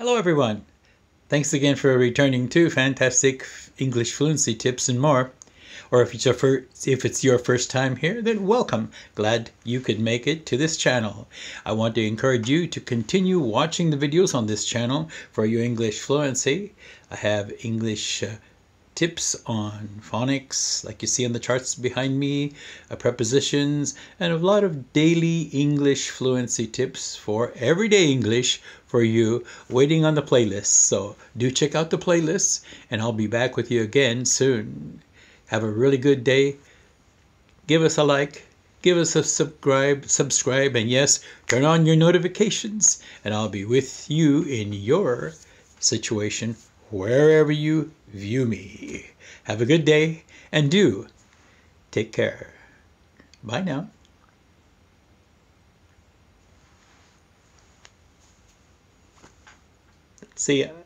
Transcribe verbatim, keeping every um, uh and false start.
Hello everyone! Thanks again for returning to Fantastic English Fluency Tips and more. Or if it's your first, if it's your first time here, then welcome. Glad you could make it to this channel. I want to encourage you to continue watching the videos on this channel for your English fluency. I have English uh, tips on phonics, like you see on the charts behind me, uh, prepositions, and a lot of daily English fluency tips for everyday English for you waiting on the playlist. So do check out the playlist, and I'll be back with you again soon. Have a really good day. Give us a like, give us a subscribe, subscribe, and yes, turn on your notifications, and I'll be with you in your situation wherever you view me. Have a good day, and do take care. Bye now. See ya.